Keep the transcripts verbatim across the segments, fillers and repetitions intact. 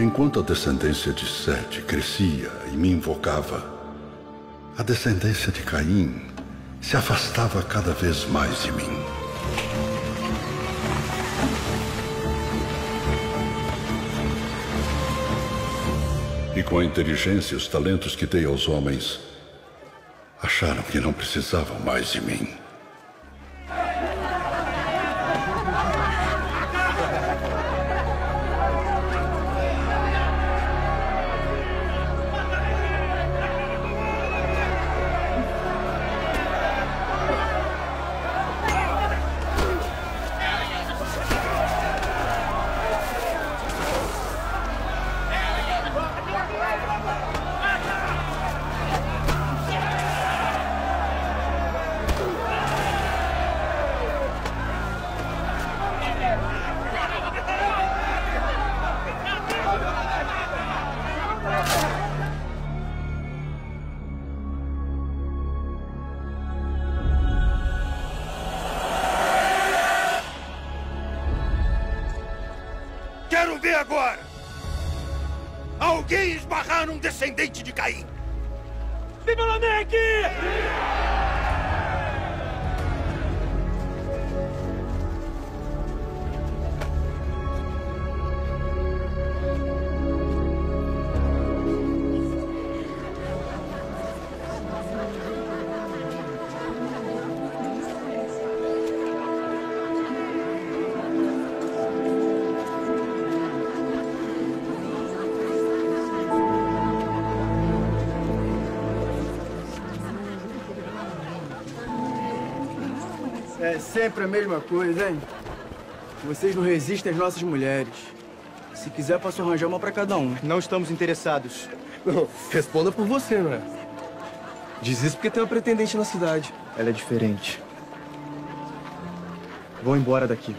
Enquanto a descendência de Sete crescia e me invocava, a descendência de Caim se afastava cada vez mais de mim. E com a inteligência e os talentos que dei aos homens, acharam que não precisavam mais de mim. Quero ver agora! Alguém esbarrar num descendente de Caim! Viva Lameque! É sempre a mesma coisa, hein? Vocês não resistem às nossas mulheres. Se quiser, posso arranjar uma pra cada um. Não estamos interessados. Não, responda por você, não é? Diz isso porque tem uma pretendente na cidade. Ela é diferente. Vou embora daqui.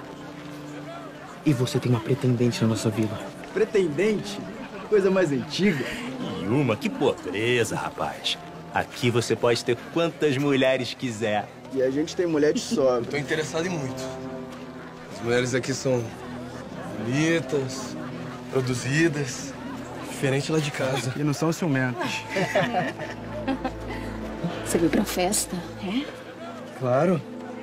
E você tem uma pretendente na nossa vila. Pretendente? Coisa mais antiga. E uma, que pobreza, rapaz. Aqui você pode ter quantas mulheres quiser. E a gente tem mulher de sobra. Tô interessado em muito. As mulheres aqui são bonitas, produzidas, diferente lá de casa. E não são ciumentas. Você veio pra festa, é? Claro.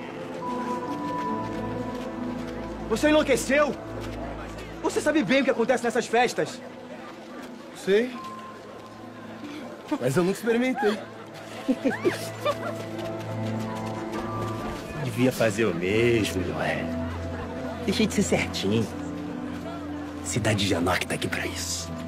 Você enlouqueceu? Você sabe bem o que acontece nessas festas. Sei. Mas eu nunca experimentei. Devia fazer o mesmo, não é? Deixei de ser certinho. Cidade de Janor que tá aqui pra isso.